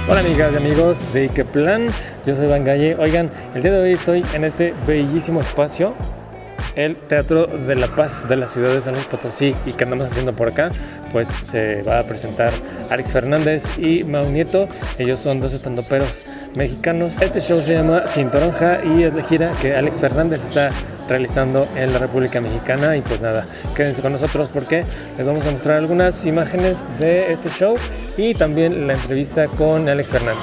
Hola amigas y amigos de ¿Qué plan? Yo soy Iván Galle. Oigan, el día de hoy estoy en este bellísimo espacio, el Teatro de la Paz de la ciudad de San Luis Potosí. ¿Y qué andamos haciendo por acá? Pues se va a presentar Alex Fernández y Mau Nieto. Ellos son dos estandoperos mexicanos. Este show se llama Sin Toronja y es la gira que Alex Fernández está realizando en la República Mexicana. Y pues nada, quédense con nosotros porque les vamos a mostrar algunas imágenes de este show y también la entrevista con Alex Fernández.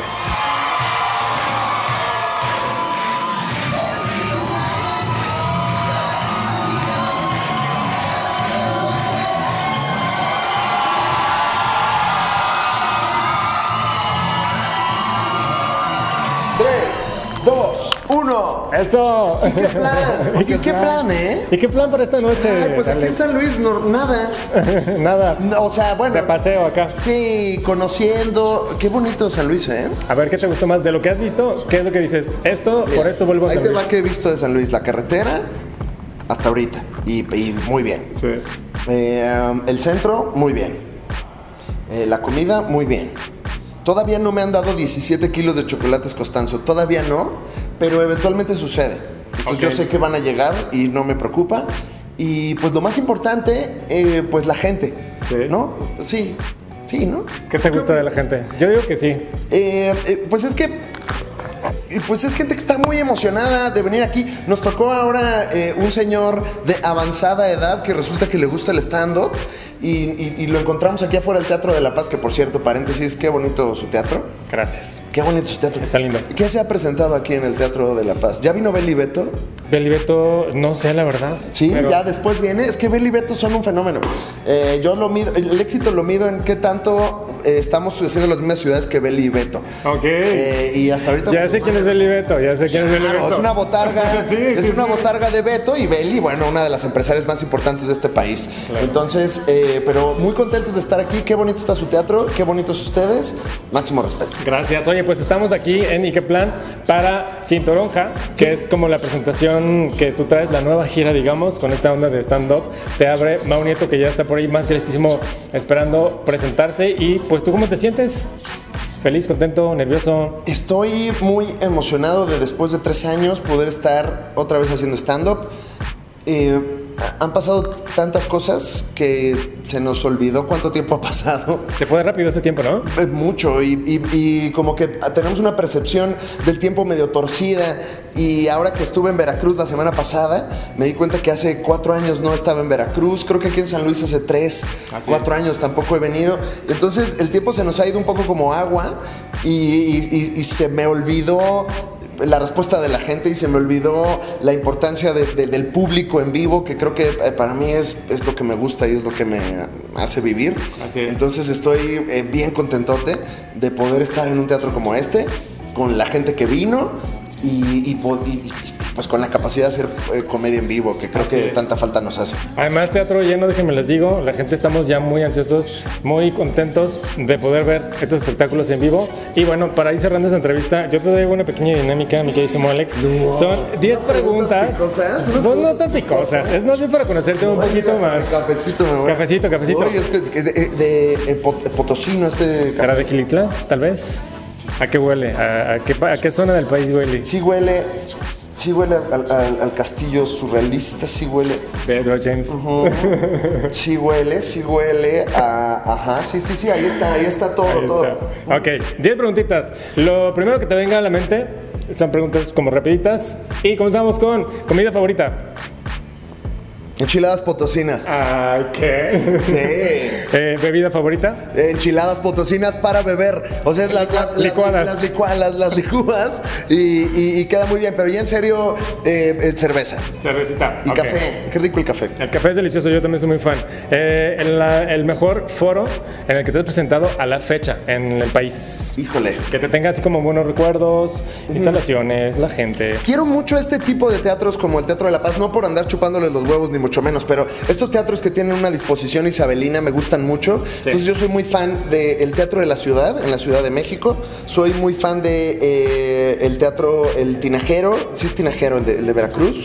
¡Eso! ¿Y qué plan? Oye, ¿qué plan, ¿Y qué plan para esta noche? Ay, pues aquí en San Luis, nada. Nada. O sea, bueno. De paseo acá. Sí, conociendo. Qué bonito San Luis, ¿eh? A ver, ¿qué te gustó más? De lo que has visto, ¿qué es lo que dices? Esto, mira, por esto vuelvo a San Luis. Ahí te va que he visto de San Luis. La carretera, hasta ahorita. Y muy bien. Sí. El centro, muy bien. La comida, muy bien. Todavía no me han dado 17 kilos de chocolates Costanzo, todavía no, pero eventualmente sucede. Entonces yo sé que van a llegar y no me preocupa. Y pues lo más importante, pues la gente, ¿no? Sí, ¿no? ¿Qué te gusta de la gente? Yo digo que sí. Pues es que... Pues es gente que está muy emocionada de venir aquí. Nos tocó ahora un señor de avanzada edad que resulta que le gusta el stand-up y lo encontramos aquí afuera del Teatro de la Paz, que por cierto, paréntesis, qué bonito su teatro. Gracias. Qué bonito su teatro. Está lindo. ¿Qué se ha presentado aquí en el Teatro de la Paz? ¿Ya vino Beli Beto? Beli Beto, no sé la verdad. Sí, pero... ya después viene. Es que Beli Beto son un fenómeno. Yo lo mido, el éxito lo mido en qué tanto estamos haciendo las mismas ciudades que Beli y Beto. Ok. Y hasta ahorita... Ya sé quién es Beli Beto, ya sé quién es Beli Beto. Es una botarga, sí, una botarga de Beto y Beli, bueno, una de las empresarias más importantes de este país. Claro. Entonces, pero muy contentos de estar aquí. Qué bonito está su teatro, qué bonitos ustedes. Máximo respeto. Gracias. Oye, pues estamos aquí en ¿Y qué plan? Para Sin Toronja, que es como la presentación que tú traes, la nueva gira, digamos, con esta onda de stand-up. Te abre Mau Nieto, que ya está por ahí más que listísimo esperando presentarse. Y pues, ¿tú cómo te sientes? ¿Feliz, contento, nervioso? Estoy muy emocionado de después de 3 años poder estar otra vez haciendo stand-up. Han pasado tantas cosas que se nos olvidó cuánto tiempo ha pasado. Se fue rápido ese tiempo, ¿no? Mucho, y como que tenemos una percepción del tiempo medio torcida. Y ahora que estuve en Veracruz la semana pasada, me di cuenta que hace 4 años no estaba en Veracruz. Creo que aquí en San Luis hace 4 años tampoco he venido. Entonces el tiempo se nos ha ido un poco como agua y se me olvidó la respuesta de la gente y se me olvidó la importancia del público en vivo, que creo que para mí es lo que me gusta y es lo que me hace vivir. Así es. Entonces estoy bien contentote de poder estar en un teatro como este, con la gente que vino y pues con la capacidad de hacer comedia en vivo, que creo que tanta falta nos hace. Además, teatro lleno, déjenme les digo, la gente estamos ya muy ansiosos, muy contentos de poder ver estos espectáculos en vivo. Y bueno, para ir cerrando esta entrevista, yo te doy una pequeña dinámica, mi queridísimo Alex. No. Son 10 preguntas. ¿Picosas? Pues no tan picosas, es más bien para conocerte un poquito más. Cafecito, me voy. Cafecito. Oye, es que de Potosino este... ¿Será de Quilitla, tal vez? ¿A qué huele? ¿A qué zona del país huele? Sí huele al castillo surrealista, sí huele. De Edward James. Sí huele a... Ajá, sí, ahí está todo. Ahí está. Ok, 10 preguntitas. Lo primero que te venga a la mente son preguntas como rapiditas. Y comenzamos con comida favorita. Enchiladas potosinas. Ay, ¿qué? Sí. ¿Bebida favorita? Enchiladas potosinas para beber. O sea, las licuadas. Las licúas y queda muy bien. Pero ya en serio, cerveza. Cervecita. Y café. Qué rico el café. El café es delicioso, yo también soy muy fan. El mejor foro en el que te has presentado a la fecha en el país. Híjole. Que te tenga así como buenos recuerdos, instalaciones, la gente. Quiero mucho este tipo de teatros como el Teatro de la Paz, no por andar chupándoles los huevos ni mucho menos, pero estos teatros que tienen una disposición isabelina me gustan mucho. Sí. Entonces yo soy muy fan del Teatro de la Ciudad, en la Ciudad de México. Soy muy fan de el teatro El Tinajero. ¿Sí es Tinajero el de Veracruz? Sí,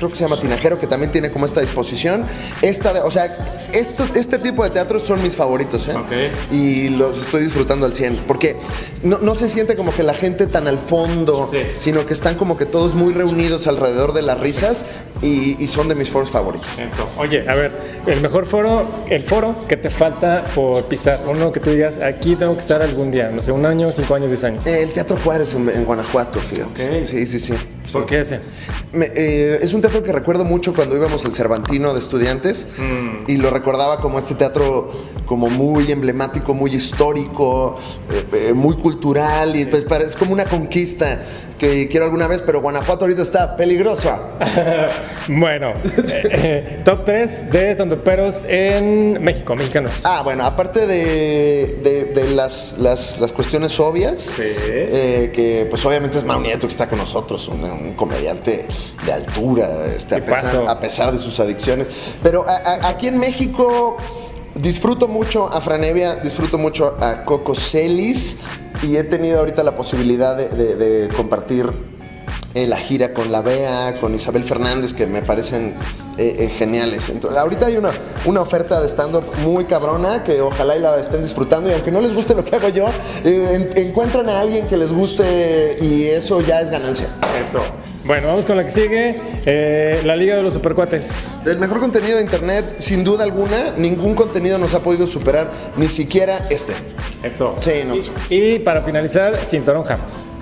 creo que se llama Tinajero, que también tiene como esta disposición. O sea, este tipo de teatros son mis favoritos, ¿eh? Okay. Y los estoy disfrutando al 100, porque no se siente como que la gente tan al fondo, sí, sino que están como que todos muy reunidos alrededor de las risas y son de mis foros favoritos. Eso. Oye, a ver, el mejor foro, el foro que te falta por pisar, uno que tú digas, aquí tengo que estar algún día, no sé, 1 año, 5 años, 10 años. El Teatro Juárez en Guanajuato, fíjate. Okay. Sí. ¿Por qué ese? Es un teatro que recuerdo mucho cuando íbamos al Cervantino de estudiantes y lo recordaba como este teatro como muy emblemático, muy histórico, muy cultural y pues es como una conquista que quiero alguna vez, pero Guanajuato ahorita está peligrosa. Bueno, top 3 de estandoperos en México, mexicanos. Bueno, aparte de las cuestiones obvias, Sí. Que pues obviamente es Mau Nieto, que está con nosotros, un comediante de altura, a pesar de sus adicciones. Pero aquí en México disfruto mucho a Franevia, disfruto mucho a Coco Celis y he tenido ahorita la posibilidad de compartir la gira con la Bea, con Isabel Fernández, que me parecen geniales. Entonces, ahorita hay una oferta de stand-up muy cabrona que ojalá y la estén disfrutando, y aunque no les guste lo que hago yo, encuentran a alguien que les guste y eso ya es ganancia. Eso. Bueno, vamos con la que sigue, la Liga de los Supercuates. El mejor contenido de internet, sin duda alguna, ningún contenido nos ha podido superar, ni siquiera este. Eso. Sí, no. Y para finalizar, Sin Toronja.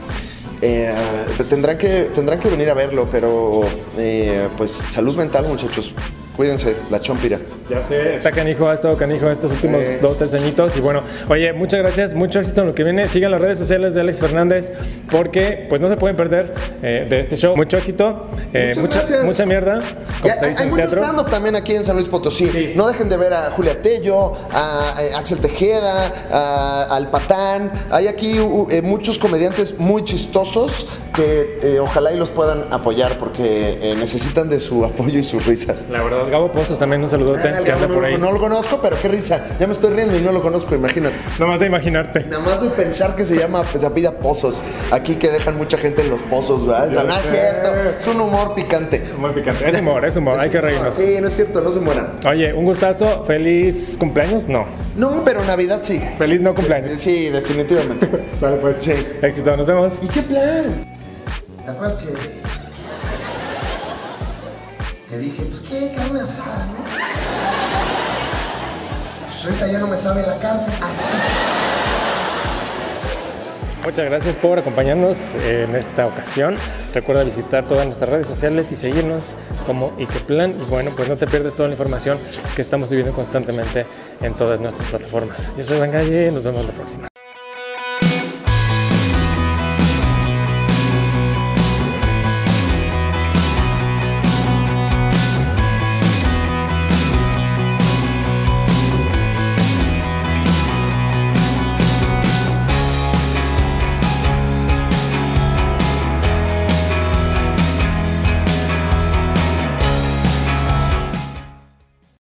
Tendrán que venir a verlo, pero pues salud mental, muchachos. Cuídense, la chompira. Ya sé, está canijo, ha estado canijo estos últimos 2-3 añitos. Y bueno, oye, muchas gracias, mucho éxito en lo que viene. Sigan las redes sociales de Alex Fernández porque pues no se pueden perder de este show. Mucho éxito, mucha mierda. Hay mucho stand-up también aquí en San Luis Potosí. Sí. No dejen de ver a Julia Tello, a Axel Tejeda, al Patán. Hay aquí muchos comediantes muy chistosos que ojalá y los puedan apoyar porque necesitan de su apoyo y sus risas. La verdad, Gabo Pozos también, un saludote que anda por ahí. No lo conozco, pero qué risa. Ya me estoy riendo y no lo conozco, imagínate. Nada más de imaginarte. Nada más de pensar que se llama, pues, apellida Pozos. Aquí que dejan mucha gente en los pozos, ¿verdad? O sea, no es cierto. Es un humor picante. Humor picante. Es humor. Hay que reírnos. Sí, no es cierto, no se mueran. Oye, un gustazo. ¿Feliz cumpleaños? No. No, pero Navidad sí. Feliz no cumpleaños. Sí, definitivamente. Sale pues. Sí. Éxito, nos vemos. ¿Y qué plan? ¿Te acuerdas que dije, pues qué, carne asada, ¿no? Pues ahorita ya no me sabe la carne así. Muchas gracias por acompañarnos en esta ocasión. Recuerda visitar todas nuestras redes sociales y seguirnos como Ikeplan. Y bueno, pues no te pierdes toda la información que estamos subiendo constantemente en todas nuestras plataformas. Yo soy Iván Galle, nos vemos la próxima.